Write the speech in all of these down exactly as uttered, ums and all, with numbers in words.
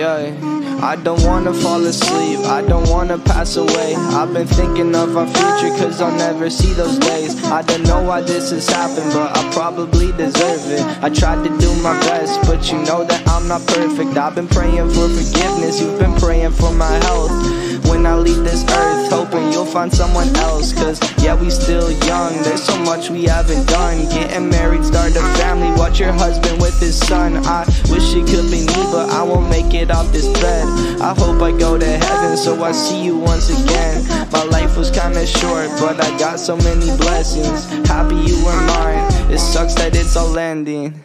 Yeah, I don't wanna fall asleep, I don't wanna pass away. I've been thinking of our future, cause I'll never see those days. I don't know why this has happened, but I probably deserve it. I tried to do my best, but you know that I'm not perfect. I've been praying for forgiveness, you've been praying for my health. When I leave this earth, hoping you'll find someone else. Cause yeah, we still young, there's so much we haven't done. Getting married, start a family, watch your husband with his son. I wish it could be me, but I won't make it off this bed. I hope I go to heaven, so I see you once again. My life was kinda short, but I got so many blessings. Happy you were mine, it sucks that it's all ending.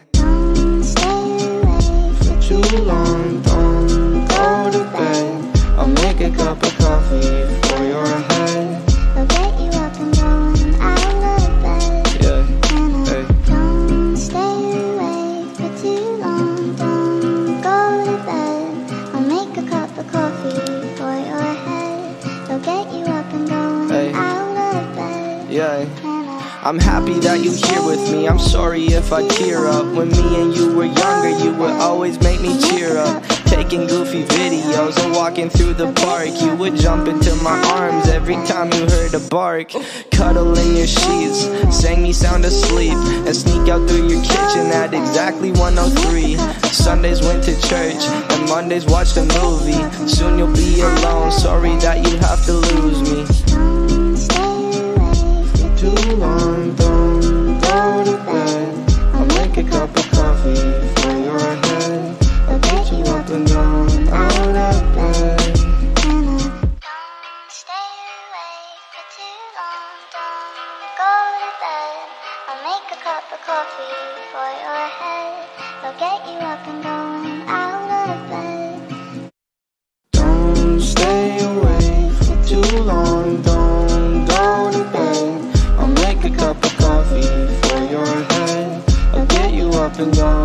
For too long, don't go to bed. I'll make a cup of coffee for your head. I'll get you up and going out of bed. Yeah, hey. Don't stay awake for too long. Don't go to bed. I'll make a cup of coffee for your head. I'll get you up and going Hey. out of bed. Yeah. I'm happy that you're here with me, I'm sorry if I tear up. When me and you were younger, you would always make me cheer up. Taking goofy videos and walking through the park, you would jump into my arms every time you heard a bark. Cuddle in your sheets, sang me sound asleep, and sneak out through your kitchen at exactly one oh three. Sundays went to church, and Mondays watched a movie. Soon you'll be alone, sorry that you have to lose me. Too long, don't go to bed. I'll make a cup of coffee for your head. I'll get you up and down, out of bed. Don't stay awake for too long. Don't go to bed. I'll make a cup of coffee for your head. I'll get you up and going out of bed. Don't stay awake for too long, don't go to bed. I'll make a cup of coffee for your head. I'll get you up and down.